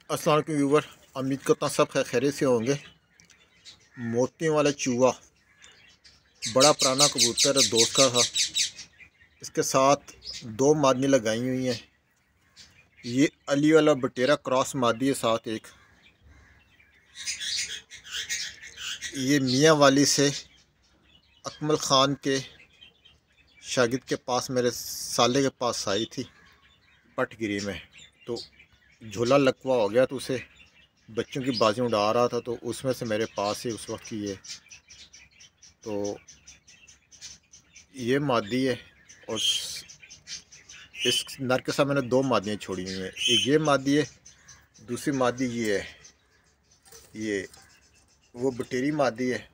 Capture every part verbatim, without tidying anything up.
अस्सलाम वालेकुम व्यूवर, उम्मीद करता हूँ सब खैर खैरियत से होंगे। मोतियों वाला चूहा बड़ा पुराना कबूतर दोस्त का था। इसके साथ दो मादनी लगाई हुई हैं। ये अली वाला बटेरा क्रॉस मादी है, साथ एक ये मियाँ वाली से अकमल ख़ान के शागिद के पास, मेरे साले के पास आई थी पटगिरी में। तो झूला लकवा हो गया तो उसे बच्चों की बाजी उड़ा रहा था, तो उसमें से मेरे पास ही उस वक्त की ये तो ये मादी है। और इस नर के साथ मैंने दो मादियाँ छोड़ी हुई हैं। एक ये मादी है, दूसरी मादी ये है, ये वो बटेरी मादी है।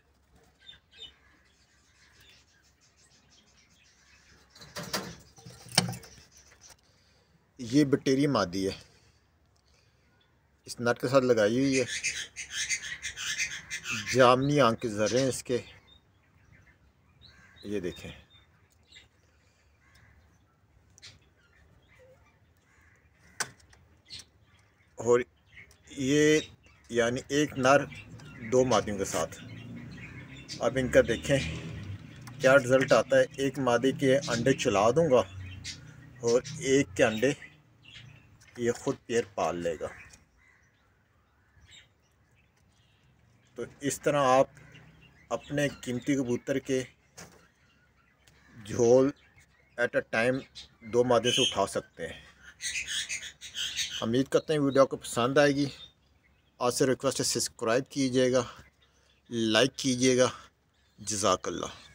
ये बटेरी मादी है, इस नर के साथ लगाई हुई है। जामनी आंख के ज़र्रे हैं इसके, ये देखें। और ये यानी एक नर दो मादियों के साथ। अब इनका देखें क्या रिज़ल्ट आता है। एक मादी के अंडे चला दूंगा और एक के अंडे ये खुद पैर पाल लेगा। तो इस तरह आप अपने कीमती कबूतर के झोल एट अ टाइम दो मादे से उठा सकते हैं। उम्मीद करते हैं वीडियो आपको पसंद आएगी। आपसे रिक्वेस्ट है सब्सक्राइब कीजिएगा, लाइक कीजिएगा। जज़ाकल्लाह।